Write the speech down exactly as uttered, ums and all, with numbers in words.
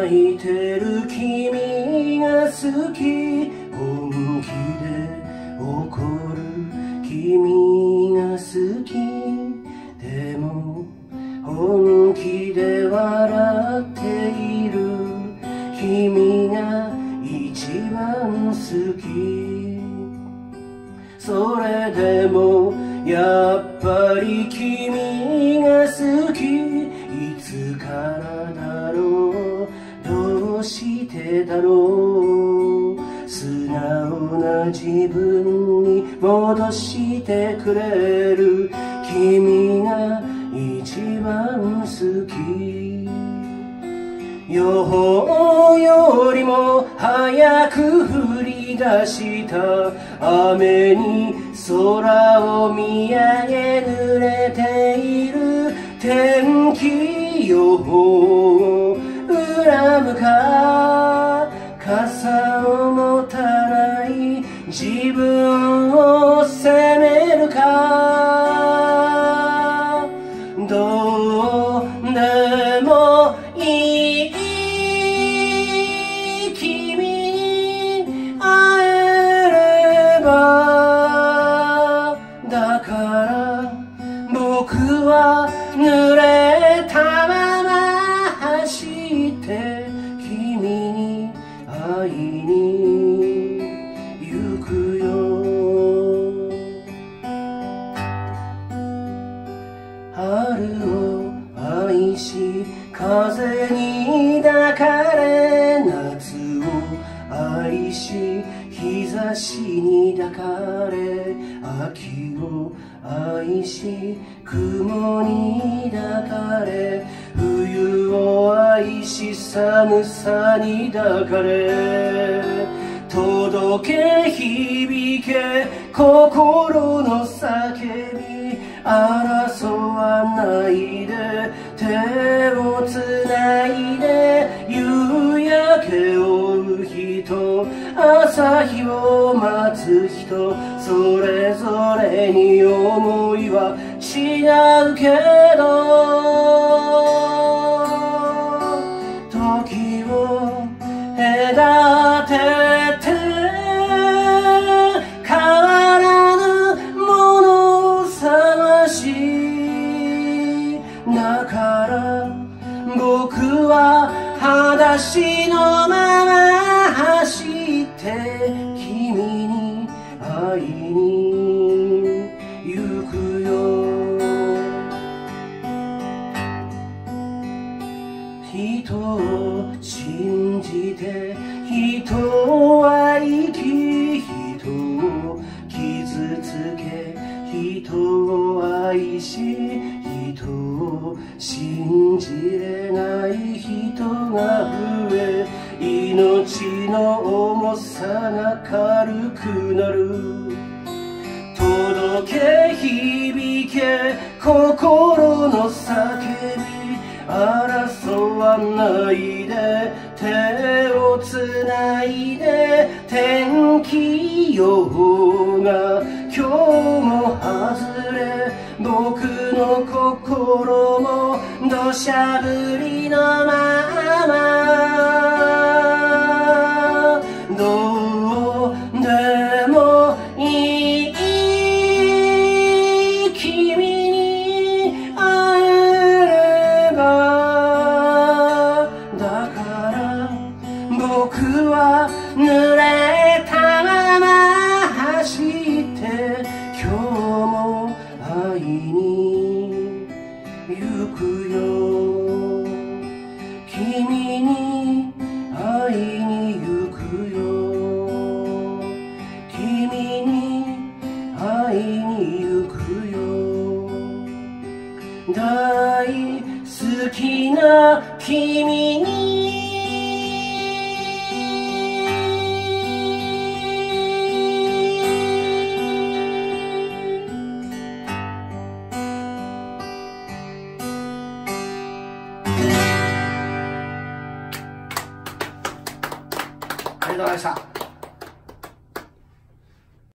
泣いてる君が好き、本気で怒る君が好き、でも本気で笑っている君が一番好き。それでもやっぱり君が好き、いつからだろう、どうしてだろう、素直な自分に戻してくれる君が一番好き。予報よりも早く降り出した雨に空を見上げ濡れている天気予報を恨むか、傘を持たない自分を責めるか、どうでもいい君に会えれば、だから僕は濡れたまま走って君に会いに行くよ。春を愛し風に抱かれ、夏を愛し日差しに抱かれ、秋を愛し雲に抱かれ、冬を愛し寒さに抱かれ、届け響け心の叫び、争わないで手をつないで、夕焼けを追う人、朝日を待つ人、それぞれに思いは違うけど、時を隔てて変わらぬものを探し、だから僕は裸足のまま走って君に会いに行くよ。人を信じて人は生き、人を傷つけ人を愛し、人を信じれない人が増え、命の重さが軽くなる。届け響け心の叫び、争わないで手をつないで、天気予報が今日も外れ、僕の心も土砂降りのまま、どうでもいい君に会えれば、だから僕は濡れたまま走って今日も会いに行くよ。君に会いに行くよ。君に会いに行くよ。大好きな君にありがとうございました。